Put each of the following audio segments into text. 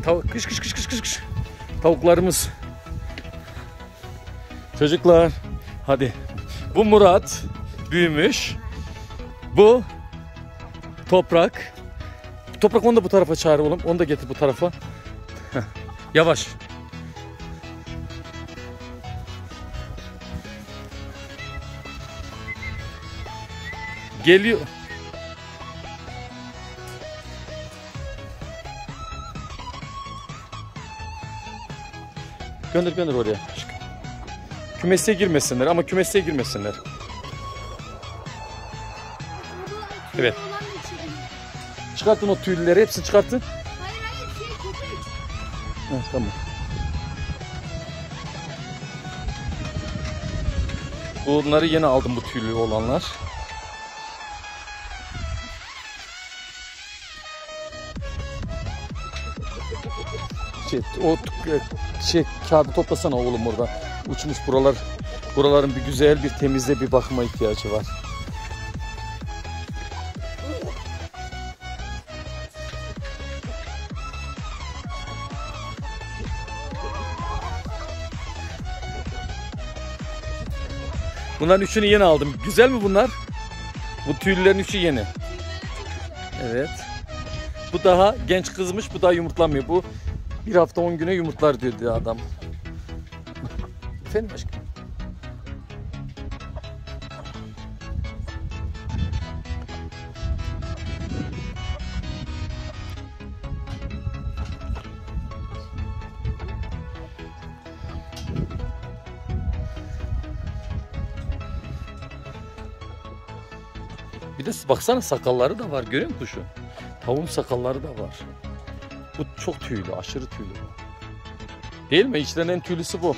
Tavuk kış kış kış kış kış kış. Tavuklarımız. Çocuklar hadi. Bu Murat büyümüş. Bu Toprak. Toprak onu da bu tarafa çağır oğlum. Onu da getir bu tarafa. Heh. Yavaş. Geliyor. Gönder oraya. Kümese girmesinler ama kümese girmesinler. Evet. Çıkartın o tüyleri, hepsini çıkartın. Hayır köpek. Heh, tamam. Bunları yeni aldım, bu tüylü olanlar. O kağıdı toplasana oğlum orada. Uçmuş buralar. Buraların bir güzel bir temizle bir bakıma ihtiyacı var. Bunların üçünü yeni aldım. Güzel mi bunlar? Bu tüylülerin üçü yeni. Evet. Bu daha genç kızmış. Bu daha yumurtlamıyor. Bu 1 hafta 10 güne yumurtlar diyor adam. Efendim aşkım? Bir de baksana, sakalları da var. Görüyor musun kuşu? Tavuğun sakalları da var. Bu çok tüylü, aşırı tüylü. Değil mi? İçlerinin en tüylüsü bu.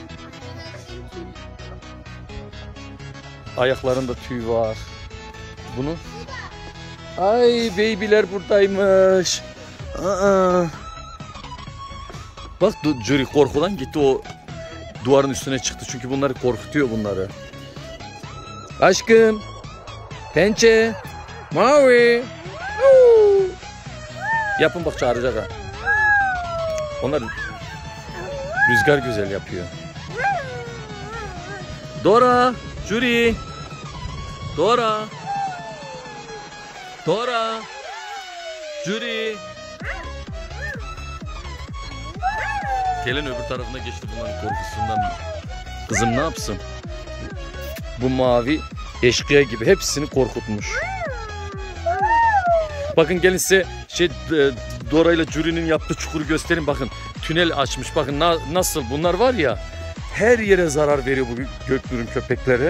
Ayaklarında tüy var. Bunu. Ay baby'ler buradaymış. Aa. Bak Jüri korkudan gitti, o duvarın üstüne çıktı. Çünkü bunları korkutuyor bunları. Aşkım. Pençe. Mavi. Yapın bak, çağıracak ha. Onlar rüzgar güzel yapıyor. Dora, Jüri. Dora. Dora. Jüri. Gelin öbür tarafına geçti bunların korkusundan. Kızım ne yapsın? Bu mavi eşkıya gibi hepsini korkutmuş. Bakın gelin size Dora ile Jüri'nin yaptığı çukuru göstereyim. Bakın tünel açmış. Bakın nasıl bunlar var ya, her yere zarar veriyor bu Göknur'un köpekleri.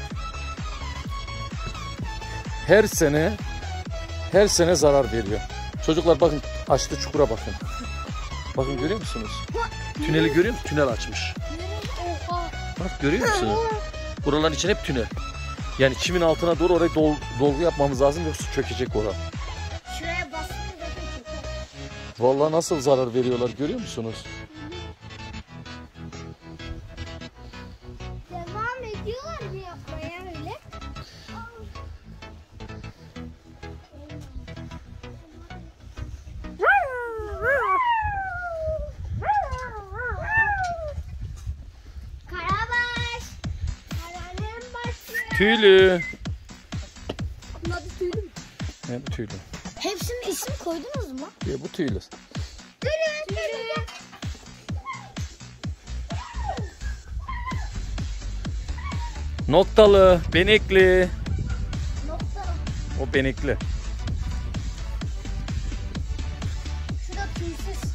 Her sene zarar veriyor. Çocuklar bakın, açtı çukura bakın. Bakın görüyor musunuz? Tüneli görüyor musunuz? Tünel açmış. Bak görüyor musunuz? Buraların için hep tünel. Yani çimin altına doğru oraya dolgu yapmamız lazım, yoksa çökecek orada. Şuraya bastığında zaten çöker. Vallahi nasıl zarar veriyorlar görüyor musunuz? Devam ediyorlar mı yapmaya öyle? Karabaş. Kararın başı. Tüylü. Bunun adı tüylü mü? Ne bu tüylü? Hepsinin isim koydunuz mu? Bu tüylü. Tüylü. Noktalı, benekli. Nokta. O benekli. Şurada tüysüz.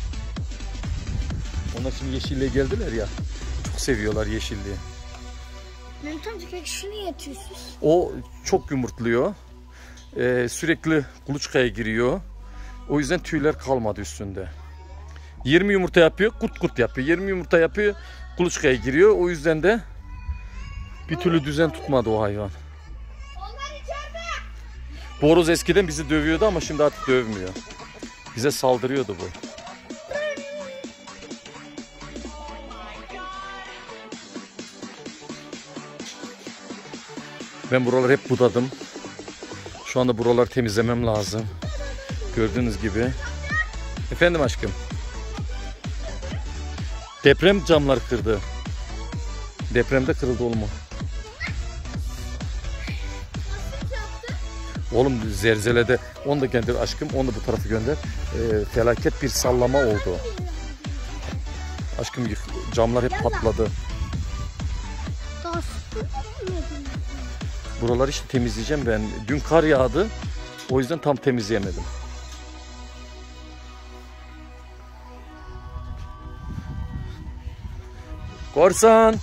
Onlar şimdi yeşilliğe geldiler ya. Çok seviyorlar yeşilliği. Mehmet amca peki şu niye tüysüz? O çok yumurtluyor. Sürekli kuluçkaya giriyor. O yüzden tüyler kalmadı üstünde. 20 yumurta yapıyor, kurt kurt yapıyor. 20 yumurta yapıyor, kuluçkaya giriyor. O yüzden de bir türlü düzen tutmadı o hayvan. Bu horoz eskiden bizi dövüyordu ama şimdi artık dövmüyor. Bize saldırıyordu bu. Ben buraları hep budadım. Şu anda buraları temizlemem lazım. Gördüğünüz gibi. Efendim aşkım. Deprem camlar kırdı. Depremde kırıldı oğlum o. Oğlum zelzelede onu da gönder aşkım, onu da bu tarafı gönder. Felaket bir sallama oldu. Aşkım camlar hep patladı. Buraları işte temizleyeceğim ben. Dün kar yağdı. O yüzden tam temizleyemedim. Korsan.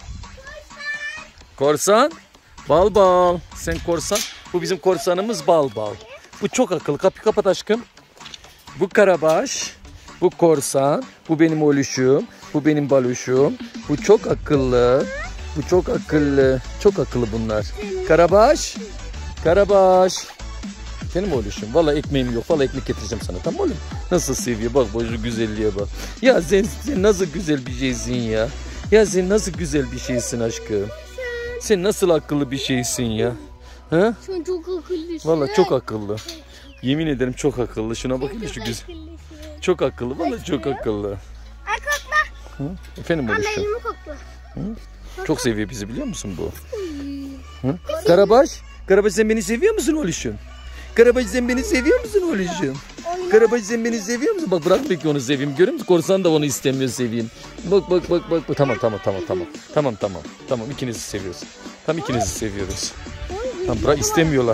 Korsan. Bal bal. Sen korsan. Bu bizim korsanımız Bal bal. Bu çok akıllı. Kapıyı kapat aşkım. Bu Karabaş. Bu korsan. Bu benim oluşum. Bu benim baluşum. Bu çok akıllı. Bu çok akıllı. Çok akıllı bunlar. Karabaş. Karabaş. Benim oluşum. Vallahi ekmeğim yok. Vallahi ekmek getireceğim sana. Tamam oğlum. Nasıl seviyor. Bak bu güzelliğe bak. Ya sen nasıl güzel bir şeysin ya. Ya sen nasıl güzel bir şeysin aşkım. Sen nasıl akıllı bir şeysin ya. Ha? Sen çok akıllısın. Vallahi çok akıllı. Yemin ederim çok akıllı. Şuna bakın şu güzel. Çok akıllı. Vallahi çok akıllı. Ay kokla. Hı? Efendim Anne oluşum. elimi kokla. Çok seviyor bizi biliyor musun bu? Hı? Karabaş. Karabaş sen beni seviyor musun oluşum? Karabaş sen beni seviyor musun oluşum? Karabaş sen beni seviyor musun? Bak bırakma ki onu seveyim. Görüyor musun? Korsan da onu istemiyor seveyim. Bak. Tamam. Tamam ikinizi seviyoruz. Tamam ikinizi seviyoruz. Tamam bırak istemiyorlar.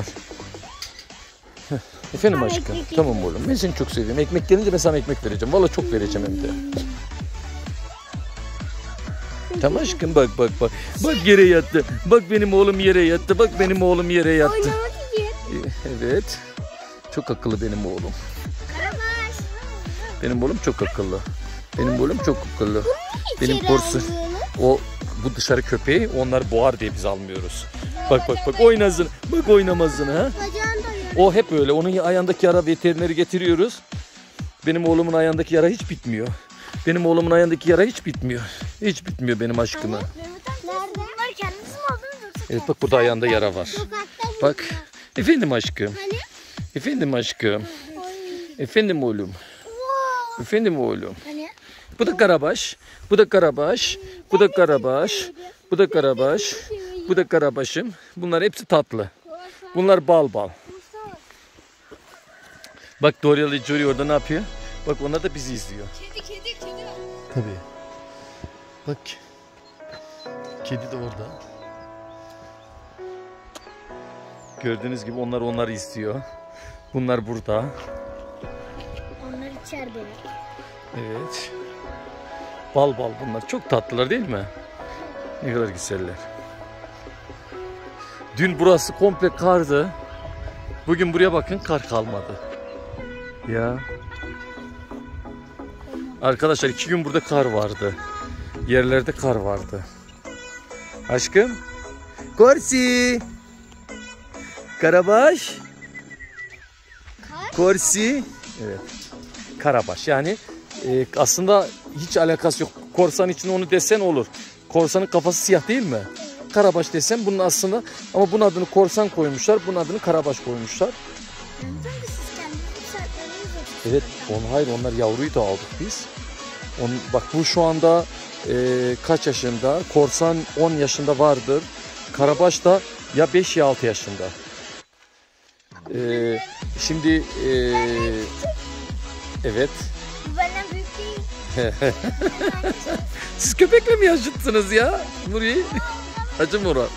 Efendim aşkım. Tamam oğlum. Ben seni çok seviyorum. Ekmek gelince ben sana ekmek vereceğim. Vallahi çok vereceğim hem de. Tamam aşkım bak. Bak yere yattı. Bak benim oğlum yere yattı. Bak benim oğlum yere yattı. Evet. Çok akıllı benim oğlum. Benim oğlum çok akıllı. Benim oğlum çok akıllı. Benim korsu. O bu dışarı köpeği onlar boğar diye biz almıyoruz. Bak oynasın. Bak oynamasın ha. O hep öyle. Onun ayağındaki yara veterineri getiriyoruz. Benim oğlumun ayağındaki yara hiç bitmiyor. Benim oğlumun ayağındaki yara hiç bitmiyor. Hiç bitmiyor benim aşkıma. Bunlar kendiniz mi aldınız yoksa? Evet bak burada ayağında yara var. Bak. Efendim aşkım. Efendim aşkım. Efendim oğlum. Efendim oğlum. Bu da Karabaş. Bu da Karabaş. Bu da Karabaş. Bu da Karabaş. Bu da Karabaş'ım. Bunlar hepsi tatlı. Bunlar bal bal. Bak Doryalı Jory orada ne yapıyor? Bak onlar da bizi izliyor. Kedi. Tabii. Bak. Kedi de orada. Gördüğünüz gibi onları istiyor. Bunlar burada. Onlar içeride. Evet. Bal bunlar. Çok tatlılar değil mi? Ne kadar güzeller. Dün burası komple kardı. Bugün buraya bakın kar kalmadı. Ya. Arkadaşlar 2 gün burada kar vardı. Yerlerde kar vardı. Aşkım. Korsi. Karabaş. Korsi. Evet. Karabaş yani aslında hiç alakası yok. Korsan için onu desen olur. Korsanın kafası siyah değil mi? Karabaş desem bunun aslında ama bunun adını korsan koymuşlar. Bunun adını Karabaş koymuşlar. Evet, hayır onlar yavruyu da aldık biz. Bak bu şu anda kaç yaşında? Korsan 10 yaşında vardır. Karabaş da ya 5 ya 6 yaşında. Şimdi evet. Benden büyük değil. Siz köpekle mi yaşıtsınız ya? Burayı. Hacı Murat.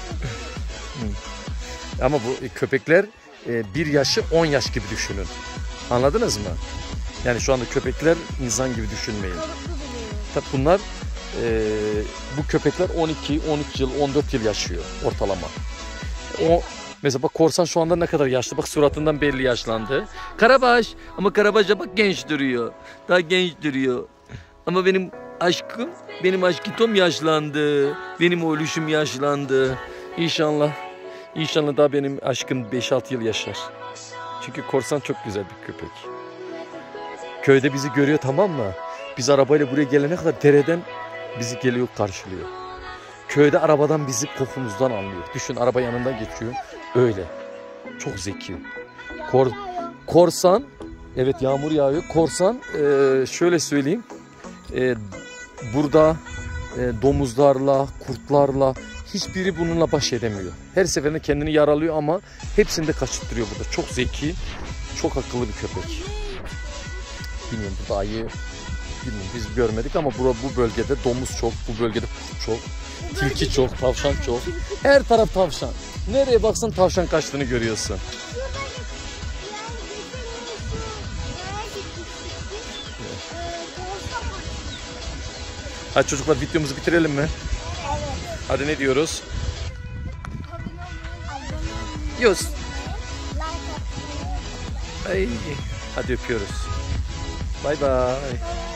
Ama bu köpekler 1 yaşı 10 yaş gibi düşünün. Anladınız mı? Yani şu anda köpekler insan gibi düşünmeyin. Tabii bunlar bu köpekler 12, 13 yıl, 14 yıl yaşıyor ortalama. Mesela bak korsan şu anda ne kadar yaşlı. Bak suratından belli yaşlandı. Karabaş. Ama Karabaş'a bak genç duruyor. Daha genç duruyor. Ama benim aşkım yaşlandı. Benim oğluşum yaşlandı. İnşallah daha benim aşkım 5-6 yıl yaşar. Çünkü korsan çok güzel bir köpek. Köyde bizi görüyor tamam mı? Biz arabayla buraya gelene kadar dereden bizi geliyor karşılıyor. Köyde arabadan bizi kokumuzdan anlıyor. Düşün araba yanından geçiyor. Öyle. Çok zeki. Korsan. Evet yağmur yağıyor. Korsan şöyle söyleyeyim. burada domuzlarla, kurtlarla hiçbiri bununla baş edemiyor. Her seferinde kendini yaralıyor ama hepsini de kaçırtırıyor burada. Çok zeki, çok akıllı bir köpek. Bilmiyorum burada ayı, bilmiyorum biz görmedik ama bu bölgede domuz çok, bu bölgede kurt çok, tilki çok, tavşan çok. Her taraf tavşan. Nereye baksan tavşan kaçtığını görüyorsun. Hadi çocuklar videomuzu bitirelim mi? Hadi ne diyoruz? Yus. Hadi öpüyoruz. Bay bay.